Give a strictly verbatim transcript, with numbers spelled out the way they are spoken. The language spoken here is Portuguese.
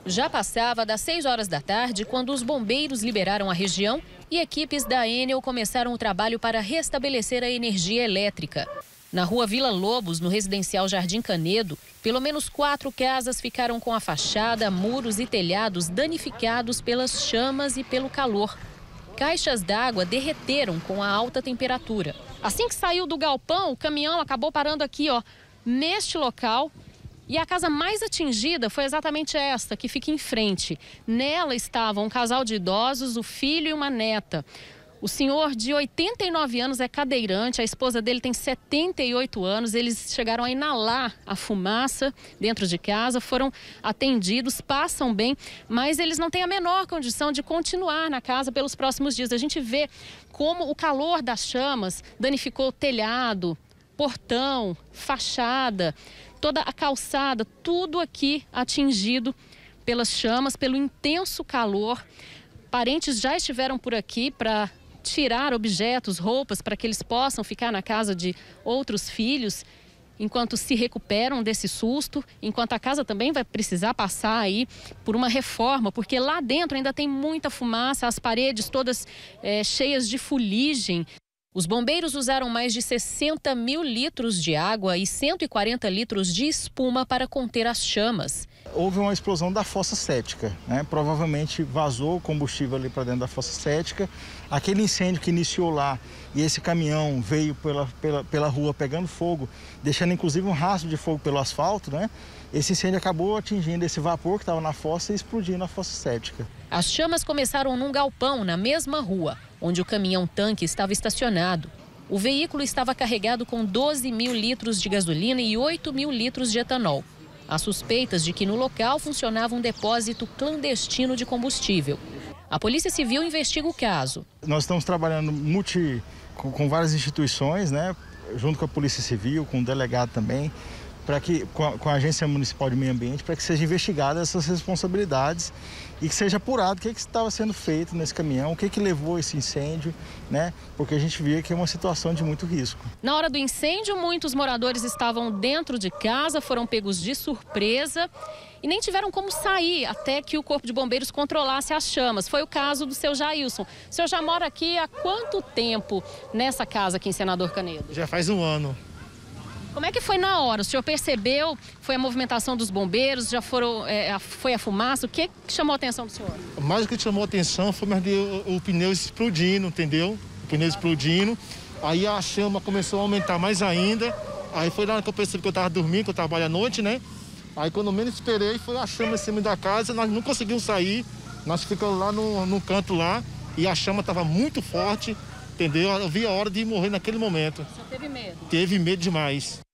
Já passava das seis horas da tarde quando os bombeiros liberaram a região e equipes da Enel começaram o trabalho para restabelecer a energia elétrica. Na rua Vila Lobos, no residencial Jardim Canedo, pelo menos quatro casas ficaram com a fachada, muros e telhados danificados pelas chamas e pelo calor. Caixas d'água derreteram com a alta temperatura. Assim que saiu do galpão, o caminhão acabou parando aqui, ó, neste local. E a casa mais atingida foi exatamente esta, que fica em frente. Nela estavam um casal de idosos, o filho e uma neta. O senhor, de oitenta e nove anos, é cadeirante, a esposa dele tem setenta e oito anos. Eles chegaram a inalar a fumaça dentro de casa, foram atendidos, passam bem, mas eles não têm a menor condição de continuar na casa pelos próximos dias. A gente vê como o calor das chamas danificou o telhado, portão, fachada, toda a calçada, tudo aqui atingido pelas chamas, pelo intenso calor. Parentes já estiveram por aqui para tirar objetos, roupas, para que eles possam ficar na casa de outros filhos, enquanto se recuperam desse susto, enquanto a casa também vai precisar passar aí por uma reforma, porque lá dentro ainda tem muita fumaça, as paredes todas é, cheias de fuligem. Os bombeiros usaram mais de sessenta mil litros de água e cento e quarenta litros de espuma para conter as chamas. Houve uma explosão da fossa séptica, né? Provavelmente vazou combustível ali para dentro da fossa séptica. Aquele incêndio que iniciou lá e esse caminhão veio pela, pela, pela rua pegando fogo, deixando inclusive um rastro de fogo pelo asfalto, né? Esse incêndio acabou atingindo esse vapor que estava na fossa e explodindo a fossa séptica. As chamas começaram num galpão na mesma rua, onde o caminhão-tanque estava estacionado. O veículo estava carregado com doze mil litros de gasolina e oito mil litros de etanol. Há suspeitas de que no local funcionava um depósito clandestino de combustível. A Polícia Civil investiga o caso. Nós estamos trabalhando multi, com, com várias instituições, né, junto com a Polícia Civil, com o delegado também, para que, com a, com a Agência Municipal de Meio Ambiente, para que sejam investigadas essas responsabilidades e que seja apurado o que, que estava sendo feito nesse caminhão, o que, que levou esse incêndio, né? Porque a gente via que é uma situação de muito risco. Na hora do incêndio, muitos moradores estavam dentro de casa, foram pegos de surpresa e nem tiveram como sair até que o Corpo de Bombeiros controlasse as chamas. Foi o caso do seu Jailson. O senhor já mora aqui há quanto tempo nessa casa aqui em Senador Canedo? Já faz um ano. Como é que foi na hora? O senhor percebeu? Foi a movimentação dos bombeiros? Já foram, é, foi a fumaça? O que chamou a atenção do senhor? Mais do que chamou a atenção foi mais de, o, o pneu explodindo, entendeu? O pneu explodindo. Aí a chama começou a aumentar mais ainda. Aí foi lá que eu percebi que eu estava dormindo, que eu trabalho à noite, né? Aí quando eu menos esperei, foi a chama em cima da casa. Nós não conseguimos sair. Nós ficamos lá no, no canto lá. E a chama estava muito forte, entendeu? Eu vi a hora de morrer naquele momento. Você teve medo? Teve medo demais.